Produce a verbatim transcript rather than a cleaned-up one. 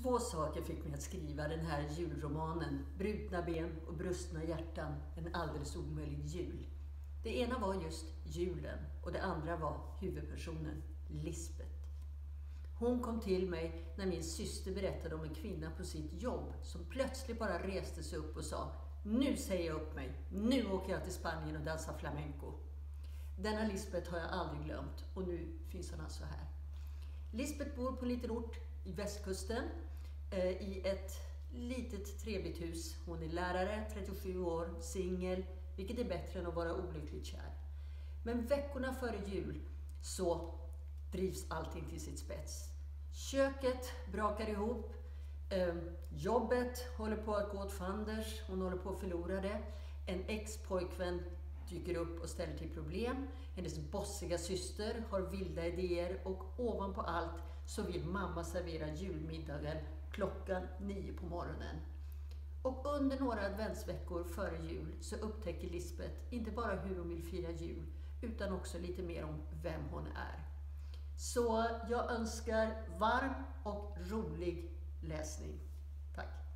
Två saker fick mig att skriva den här julromanen, Brutna ben och brustna hjärtan, en alldeles omöjlig jul. Det ena var just julen och det andra var huvudpersonen, Lisbeth. Hon kom till mig när min syster berättade om en kvinna på sitt jobb som plötsligt bara reste sig upp och sa: "Nu säger jag upp mig, nu åker jag till Spanien och dansar flamenco." Denna Lisbeth har jag aldrig glömt och nu finns hon alltså här. Lisbeth bor på en liten ort i västkusten eh, i ett litet trevligt hus. Hon är lärare, trettiosju år, singel, vilket är bättre än att vara olyckligt kär. Men veckorna före jul så drivs allting till sitt spets. Köket brakar ihop, eh, jobbet håller på att gå åt fanders, hon håller på att förlora det. En ex-pojkvän dyker upp och ställer till problem. Hennes bossiga syster har vilda idéer och ovanpå allt så vill mamma servera julmiddagen klockan nio på morgonen. Och under några adventsveckor före jul så upptäcker Lisbeth inte bara hur hon vill fira jul utan också lite mer om vem hon är. Så jag önskar varm och rolig läsning. Tack!